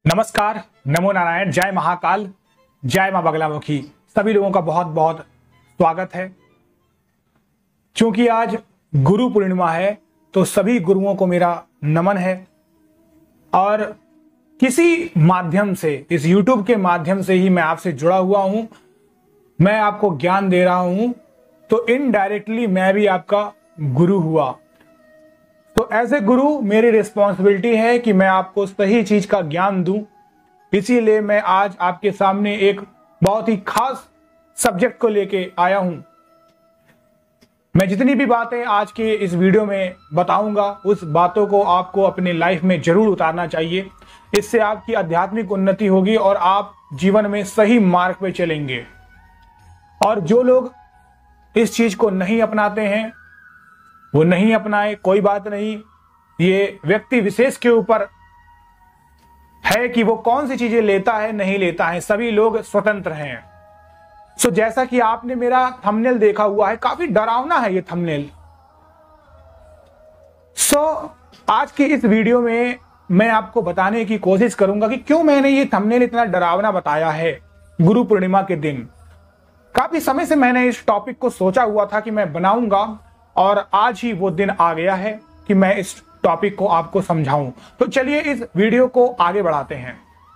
नमस्कार, नमो नारायण, जय महाकाल, जय मां बगलामुखी। सभी लोगों का बहुत बहुत स्वागत है। क्योंकि आज गुरु पूर्णिमा है तो सभी गुरुओं को मेरा नमन है। और किसी माध्यम से, इस YouTube के माध्यम से ही मैं आपसे जुड़ा हुआ हूं, मैं आपको ज्ञान दे रहा हूं, तो इनडायरेक्टली मैं भी आपका गुरु हुआ। तो एज ए गुरु मेरी रिस्पॉन्सिबिलिटी है कि मैं आपको सही चीज का ज्ञान दूं। इसीलिए मैं आज आपके सामने एक बहुत ही खास सब्जेक्ट को लेके आया हूं। मैं जितनी भी बातें आज के इस वीडियो में बताऊंगा, उस बातों को आपको अपने लाइफ में जरूर उतारना चाहिए। इससे आपकी आध्यात्मिक उन्नति होगी और आप जीवन में सही मार्ग पे चलेंगे। और जो लोग इस चीज को नहीं अपनाते हैं वो नहीं अपनाए, कोई बात नहीं। ये व्यक्ति विशेष के ऊपर है कि वो कौन सी चीजें लेता है नहीं लेता है। सभी लोग स्वतंत्र हैं। सो जैसा कि आपने मेरा थंबनेल देखा हुआ है, काफी डरावना है ये थंबनेल। आज की इस वीडियो में मैं आपको बताने की कोशिश करूंगा कि क्यों मैंने ये थंबनेल इतना डरावना बताया है गुरु पूर्णिमा के दिन। काफी समय से मैंने इस टॉपिक को सोचा हुआ था कि मैं बनाऊंगा, और आज ही वो दिन आ गया है कि मैं इस टॉपिक को आपको समझाऊं। तो चलिए इस वीडियो को आगे बढ़ाते हैं।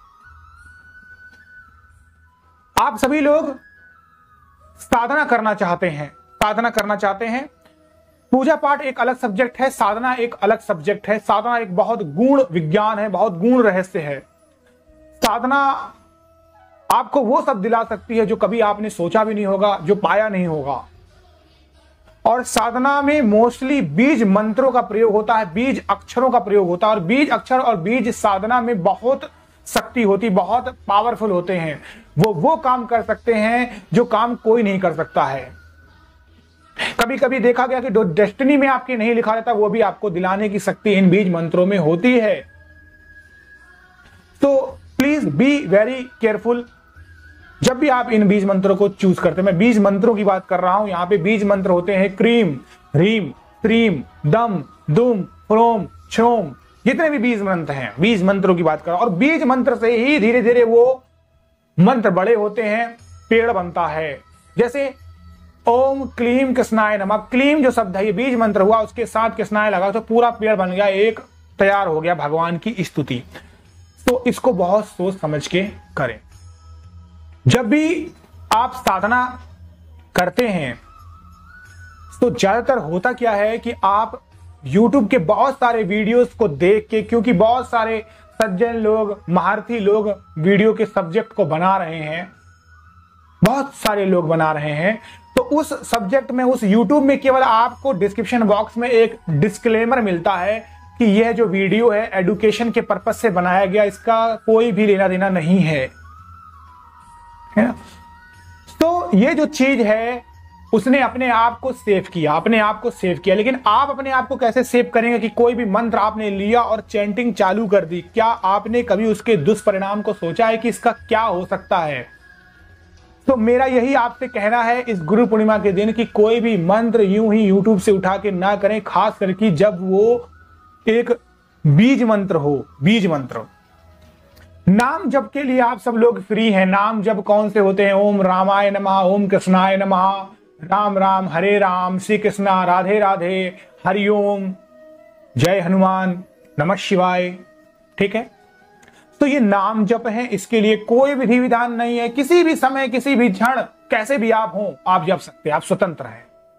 आप सभी लोग साधना करना चाहते हैं। पूजा पाठ एक अलग सब्जेक्ट है, साधना एक अलग सब्जेक्ट है। साधना एक बहुत गूढ़ विज्ञान है, बहुत गूढ़ रहस्य है। साधना आपको वो सब दिला सकती है जो कभी आपने सोचा भी नहीं होगा, जो पाया नहीं होगा। और साधना में मोस्टली बीज मंत्रों का प्रयोग होता है, बीज अक्षरों का प्रयोग होता है। और बीज अक्षर और बीज साधना में बहुत शक्ति होती, बहुत पावरफुल होते हैं। वो काम कर सकते हैं जो काम कोई नहीं कर सकता है। कभी कभी देखा गया कि जो डेस्टिनी में आपकी नहीं लिखा रहता, वो भी आपको दिलाने की शक्ति इन बीज मंत्रों में होती है। तो प्लीज बी वेरी केयरफुल जब भी आप इन बीज मंत्रों को चूज करते हैं। मैं बीज मंत्रों की बात कर रहा हूं। यहां पे बीज मंत्र होते हैं क्रीम, ह्रीम, त्रीम, दम, दुम, फ्रोम, क्षोम, जितने भी बीज मंत्र हैं, बीज मंत्रों की बात कर रहा हूं। और बीज मंत्र से ही धीरे धीरे वो मंत्र बड़े होते हैं, पेड़ बनता है। जैसे ओम क्लीम कृष्णाय नमः, क्लीम जो शब्द है ये बीज मंत्र हुआ, उसके साथ कृष्णाय लगा तो पूरा पेड़ बन गया, एक तैयार हो गया भगवान की स्तुति। तो इसको बहुत सोच समझ के करें। जब भी आप साधना करते हैं तो ज्यादातर होता क्या है कि आप YouTube के बहुत सारे वीडियोस को देख के, क्योंकि बहुत सारे सज्जन लोग, महारथी लोग वीडियो के सब्जेक्ट को बना रहे हैं, बहुत सारे लोग बना रहे हैं, तो उस सब्जेक्ट में, उस YouTube में केवल आपको डिस्क्रिप्शन बॉक्स में एक डिस्क्लेमर मिलता है कि यह जो वीडियो है एडुकेशन के पर्पज से बनाया गया, इसका कोई भी लेना देना नहीं है ना। तो ये जो चीज है उसने अपने आप को सेव किया, लेकिन आप अपने आप को कैसे सेव करेंगे कि कोई भी मंत्र आपने लिया और चैंटिंग चालू कर दी। क्या आपने कभी उसके दुष्परिणाम को सोचा है कि इसका क्या हो सकता है? तो मेरा यही आपसे कहना है इस गुरु पूर्णिमा के दिन कि कोई भी मंत्र यूं ही YouTube से उठा के ना करें, खास करके जब वो एक बीज मंत्र हो। बीज मंत्र नाम जप के लिए आप सब लोग फ्री हैं। नाम जप कौन से होते हैं? ओम रामाय नमः, ओम कृष्णाय नमः, राम राम हरे राम, श्री कृष्णा राधे राधे, हरिओम, जय हनुमान, नमः शिवाय। ठीक है, तो ये नाम जप है, इसके लिए कोई विधि विधान नहीं है। किसी भी समय, किसी भी क्षण, कैसे भी आप हो, आप जप सकते हैं। आप स्वतंत्र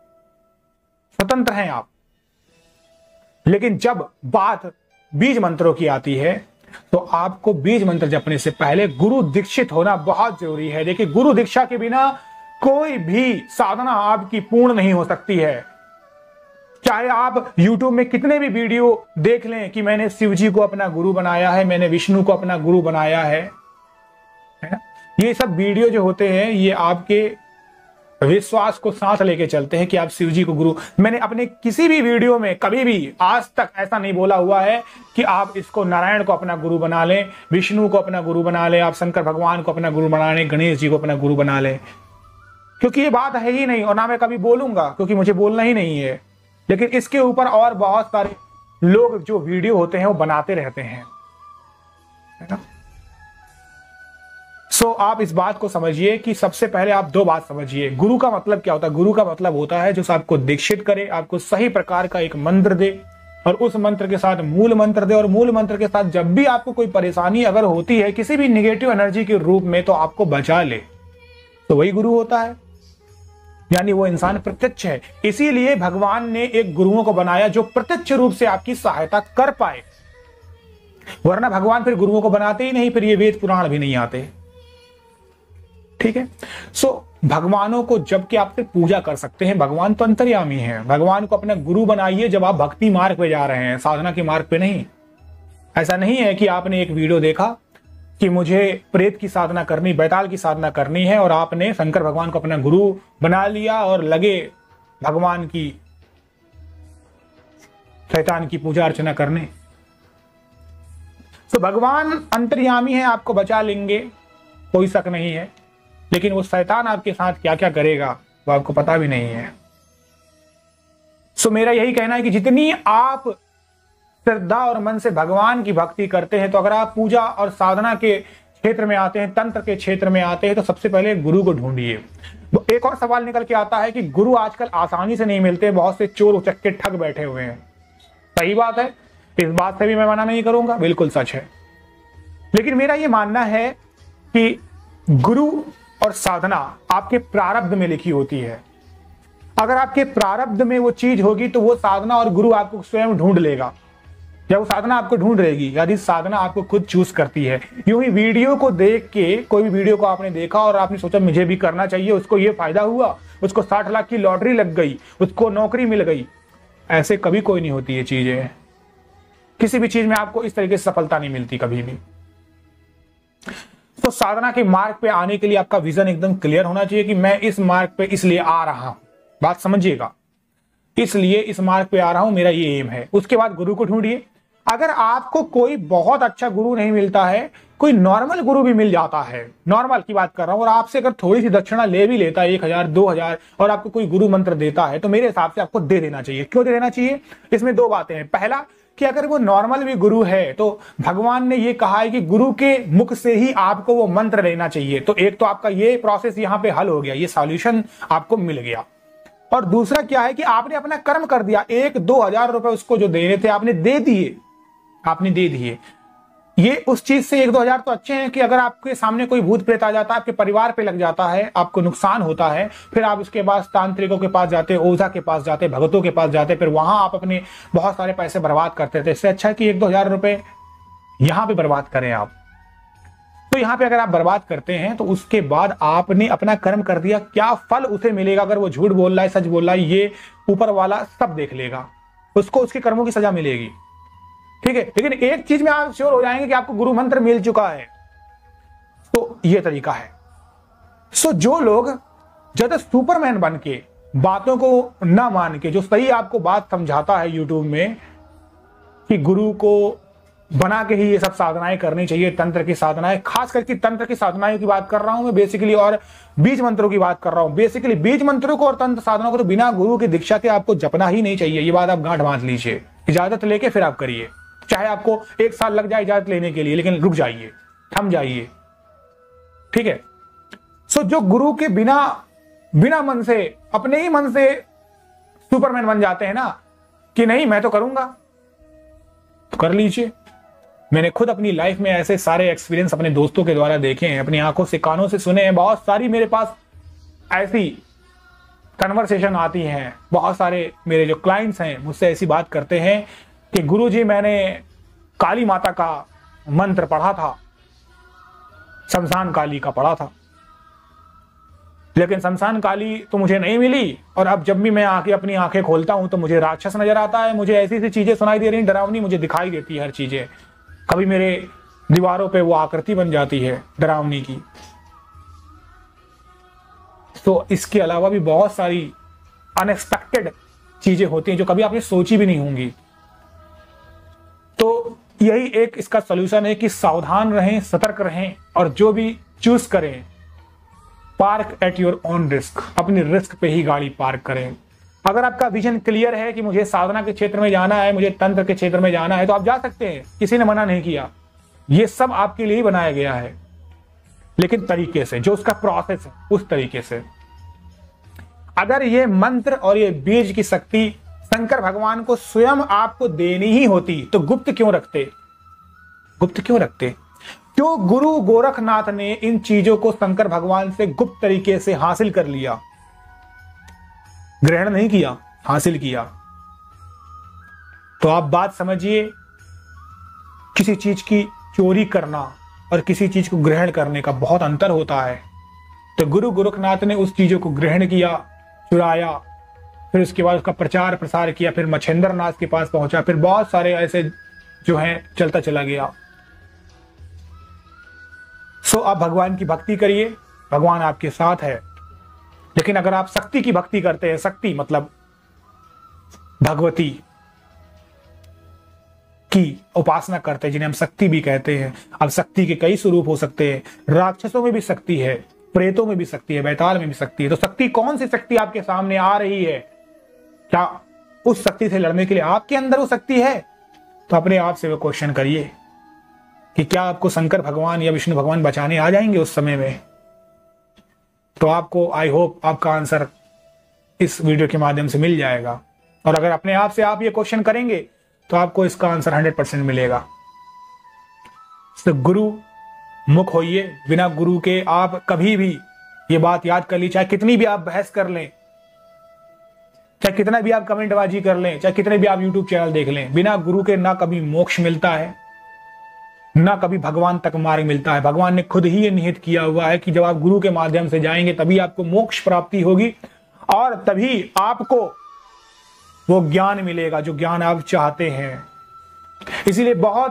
हैं आप। लेकिन जब बात बीज मंत्रों की आती है तो आपको बीज मंत्र जपने से पहले गुरु दीक्षित होना बहुत जरूरी है। देखिए, गुरु दीक्षा के बिना कोई भी साधना आपकी पूर्ण नहीं हो सकती है। चाहे आप YouTube में कितने भी वीडियो देख लें कि मैंने शिव जी को अपना गुरु बनाया है, मैंने विष्णु को अपना गुरु बनाया है ना? ये सब वीडियो जो होते हैं ये आपके विश्वास को साथ लेके चलते हैं कि आप शिव जी को गुरु। मैंने अपने किसी भी वीडियो में कभी भी आज तक ऐसा नहीं बोला हुआ है कि आप इसको नारायण को अपना गुरु बना लें, विष्णु को अपना गुरु बना लें, आप शंकर भगवान को अपना गुरु बना लें, गणेश जी को अपना गुरु बना लें, क्योंकि ये बात है ही नहीं। और ना मैं कभी बोलूंगा, क्योंकि मुझे बोलना ही नहीं है। लेकिन इसके ऊपर और बहुत सारे लोग जो वीडियो होते हैं वो बनाते रहते हैं, है ना। आप इस बात को समझिए कि सबसे पहले आप दो बात समझिए। गुरु का मतलब क्या होता है? गुरु का मतलब होता है जो आपको दीक्षित करे, आपको सही प्रकार का एक मंत्र दे और उस मंत्र के साथ मूल मंत्र दे, और मूल मंत्र के साथ जब भी आपको कोई परेशानी अगर होती है किसी भी निगेटिव एनर्जी के रूप में तो आपको बचा ले, तो वही गुरु होता है। यानी वो इंसान प्रत्यक्ष है। इसीलिए भगवान ने एक गुरुओं को बनाया जो प्रत्यक्ष रूप से आपकी सहायता कर पाए, वरना भगवान फिर गुरुओं को बनाते ही नहीं, फिर ये वेद पुराण भी नहीं आते। ठीक है। भगवानों को जब कि आप फिर पूजा कर सकते हैं, भगवान तो अंतर्यामी है। भगवान को अपना गुरु बनाइए जब आप भक्ति मार्ग पे जा रहे हैं, साधना के मार्ग पे नहीं। ऐसा नहीं है कि आपने एक वीडियो देखा कि मुझे प्रेत की साधना करनी, बैताल की साधना करनी है, और आपने शंकर भगवान को अपना गुरु बना लिया और लगे भगवान की, शैतान की पूजा अर्चना करने। तो भगवान अंतर्यामी है, आपको बचा लेंगे, कोई शक नहीं है, लेकिन वो शैतान आपके साथ क्या क्या करेगा वो आपको पता भी नहीं है। मेरा यही कहना है कि जितनी आप श्रद्धा और मन से भगवान की भक्ति करते हैं, तो अगर आप पूजा और साधना के क्षेत्र में आते हैं, तंत्र के क्षेत्र में आते हैं, तो सबसे पहले गुरु को ढूंढिए। एक और सवाल निकल के आता है कि गुरु आजकल आसानी से नहीं मिलते, बहुत से चोर उचक्के ठग बैठे हुए हैं। सही बात है, इस बात से भी मैं मना नहीं करूंगा, बिल्कुल सच है। लेकिन मेरा यह मानना है कि गुरु और साधना आपके प्रारब्ध में लिखी होती है। अगर आपके प्रारब्ध में वो चीज होगी तो वो साधना और गुरु आपको स्वयं ढूंढ लेगा, या वो साधना आपको ढूंढ रहेगी, यदि साधना आपको खुद चूज करती है। यूं ही वीडियो को देख के, कोई भी वीडियो को आपने देखा और आपने सोचा मुझे भी करना चाहिए, उसको ये फायदा हुआ, उसको 60 लाख की लॉटरी लग गई, उसको नौकरी मिल गई, ऐसे कभी कोई नहीं होती ये चीजें। किसी भी चीज में आपको इस तरीके से सफलता नहीं मिलती कभी भी। तो साधना के मार्ग पे आने के लिए आपका विजन एकदम क्लियर होना चाहिए कि मैं इस मार्ग पे इसलिए आ रहा हूं, बात समझिएगा, इसलिए इस मार्ग पे आ रहा हूं, मेरा ये एम है। उसके बाद गुरु को ढूंढिए। अगर आपको कोई बहुत अच्छा गुरु नहीं मिलता है, कोई नॉर्मल गुरु भी मिल जाता है, नॉर्मल की बात कर रहा हूं, और आपसे अगर थोड़ी सी दक्षिणा ले भी लेता है 1000 2000 और आपको कोई गुरु मंत्र देता है, तो मेरे हिसाब से आपको दे देना चाहिए। क्यों दे देना चाहिए? इसमें दो बातें हैं। पहला कि अगर वो नॉर्मल भी गुरु है तो भगवान ने ये कहा है कि गुरु के मुख से ही आपको वो मंत्र लेना चाहिए। तो एक तो आपका ये प्रोसेस यहां पे हल हो गया, ये सॉल्यूशन आपको मिल गया। और दूसरा क्या है कि आपने अपना कर्म कर दिया, 1-2 हजार रुपए उसको जो देने थे आपने दे दिए, आपने दे दिए। ये उस चीज से 1-2 हजार तो अच्छे हैं कि अगर आपके सामने कोई भूत प्रेत आ जाता है, आपके परिवार पे लग जाता है, आपको नुकसान होता है, फिर आप उसके बाद तांत्रिकों के पास जाते, ओझा के पास जाते, भगतों के पास जाते, फिर वहां आप अपने बहुत सारे पैसे बर्बाद करते थे। इससे अच्छा है कि 1-2 हजार रुपए यहां पे बर्बाद करें आप। तो यहां पे अगर आप बर्बाद करते हैं तो उसके बाद आपने अपना कर्म कर दिया, क्या फल उसे मिलेगा? अगर वो झूठ बोल रहा है, सच बोल रहा है, ये ऊपर वाला सब देख लेगा, उसको उसके कर्मों की सजा मिलेगी। ठीक है। लेकिन एक चीज में आप श्योर हो जाएंगे कि आपको गुरु मंत्र मिल चुका है, तो यह तरीका है। जो लोग ज्यादा सुपरमैन बन के बातों को ना मान के, जो सही आपको बात समझाता है यूट्यूब में कि गुरु को बना के ही ये सब साधनाएं करनी चाहिए, तंत्र की साधनाएं, खास करके तंत्र की साधनाएं की बात कर रहा हूं मैं बेसिकली, और बीज मंत्रों की बात कर रहा हूं बेसिकली। बीज मंत्रों को और तंत्र साधनों को तो बिना गुरु की दीक्षा के आपको जपना ही नहीं चाहिए। ये बात आप गांठ बांध लीजिए, इजाजत लेके फिर आप करिए। चाहे आपको 1 साल लग जाए इजाजत लेने के लिए, लेकिन रुक जाइए, थम जाइए। ठीक है। जो गुरु के बिना मन से, अपने ही मन से सुपरमैन बन जाते हैं ना कि नहीं मैं तो करूंगा, तो कर लीजिए। मैंने खुद अपनी लाइफ में ऐसे सारे एक्सपीरियंस अपने दोस्तों के द्वारा देखे हैं, अपनी आंखों से कानों से सुने हैं। बहुत सारी मेरे पास ऐसी कन्वर्सेशन आती हैं, बहुत सारे मेरे जो क्लाइंट्स हैं मुझसे ऐसी बात करते हैं कि गुरुजी मैंने काली माता का मंत्र पढ़ा था, शमशान काली का पढ़ा था, लेकिन शमशान काली तो मुझे नहीं मिली, और अब जब भी मैं अपनी आंखें खोलता हूं तो मुझे राक्षस नजर आता है, मुझे ऐसी ऐसी चीजें सुनाई दे रही, डरावनी मुझे दिखाई देती है हर चीजें। कभी मेरे दीवारों पे वो आकृति बन जाती है डरावनी की। तो इसके अलावा भी बहुत सारी अनएक्सपेक्टेड चीजें होती हैं जो कभी आपने सोची भी नहीं होंगी। तो यही एक इसका सॉल्यूशन है कि सावधान रहें, सतर्क रहें, और जो भी चूज करें park at your own risk, अपनी रिस्क पे ही गाड़ी पार्क करें। अगर आपका विजन क्लियर है कि मुझे साधना के क्षेत्र में जाना है, मुझे तंत्र के क्षेत्र में जाना है, तो आप जा सकते हैं, किसी ने मना नहीं किया। ये सब आपके लिए ही बनाया गया है। लेकिन तरीके से, जो उसका प्रोसेस है उस तरीके से। अगर ये मंत्र और ये बीज की शक्ति शंकर भगवान को स्वयं आपको देनी ही होती तो गुप्त क्यों रखते? गुप्त क्यों रखते? क्यों गुरु गोरखनाथ ने इन चीजों को शंकर भगवान से गुप्त तरीके से हासिल कर लिया? ग्रहण नहीं किया, हासिल किया। तो आप बात समझिए, किसी चीज की चोरी करना और किसी चीज को ग्रहण करने का बहुत अंतर होता है। तो गुरु गोरखनाथ ने उस चीजों को ग्रहण किया, चुराया, फिर उसके बाद उसका प्रचार प्रसार किया, फिर मच्छिंद्र नाथ के पास पहुंचा, फिर बहुत सारे ऐसे जो है चलता चला गया। सो आप भगवान की भक्ति करिए, भगवान आपके साथ है। लेकिन अगर आप शक्ति की भक्ति करते हैं, शक्ति मतलब भगवती की उपासना करते हैं, जिन्हें हम शक्ति भी कहते हैं। अब शक्ति के कई स्वरूप हो सकते हैं, राक्षसों में भी शक्ति है, प्रेतों में भी शक्ति है, बैताल में भी शक्ति है। तो शक्ति, कौन सी शक्ति आपके सामने आ रही है? क्या उस शक्ति से लड़ने के लिए आपके अंदर वो शक्ति है? तो अपने आप से वो क्वेश्चन करिए कि क्या आपको शंकर भगवान या विष्णु भगवान बचाने आ जाएंगे उस समय में? तो आपको, आई होप, आपका आंसर इस वीडियो के माध्यम से मिल जाएगा। और अगर अपने आप से आप ये क्वेश्चन करेंगे तो आपको इसका आंसर 100% मिलेगा। तो गुरु मुख होइए, बिना गुरु के आप कभी भी, ये बात याद कर ली, चाहे कितनी भी आप बहस कर लें, चाहे कितना भी आप कमेंटबाजी कर लें, चाहे कितने भी आप यूट्यूब चैनल देख लें, बिना गुरु के ना कभी मोक्ष मिलता है, ना कभी भगवान तक मार्ग मिलता है। भगवान ने खुद ही ये निहित किया हुआ है कि जब आप गुरु के माध्यम से जाएंगे तभी आपको मोक्ष प्राप्ति होगी और तभी आपको वो ज्ञान मिलेगा जो ज्ञान आप चाहते हैं। इसीलिए बहुत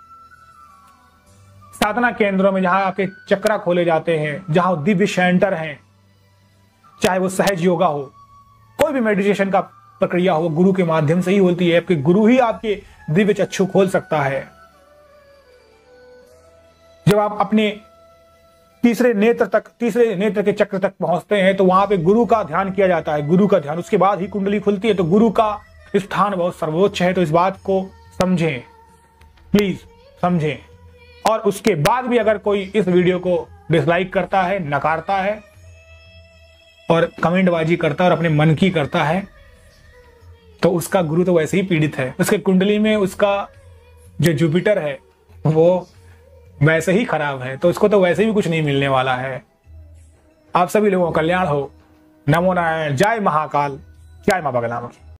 साधना केंद्रों में जहां आपके चक्रा खोले जाते हैं, जहां दिव्य सेंटर हैं, चाहे वो सहज योगा हो, कोई भी मेडिटेशन का प्रक्रिया हो, गुरु के माध्यम से ही होती है। आपके गुरु ही आपके दिव्य चक्षु खोल सकता है। जब आप अपने तीसरे नेत्र के चक्र तक पहुंचते हैं तो वहां पे गुरु का ध्यान किया जाता है, गुरु का ध्यान, उसके बाद ही कुंडली खुलती है। तो गुरु का स्थान बहुत सर्वोच्च है। तो इस बात को समझें, प्लीज समझें। और उसके बाद भी अगर कोई इस वीडियो को डिसलाइक करता है, नकारता है और कमेंटबाजी करता है और अपने मन की करता है, तो उसका गुरु तो वैसे ही पीड़ित है। उसके कुंडली में उसका जो जुपिटर है वो वैसे ही खराब है, तो उसको तो वैसे भी कुछ नहीं मिलने वाला है। आप सभी लोगों का कल्याण हो। नमो नारायण। जय महाकाल, जय मां बगलामुखी।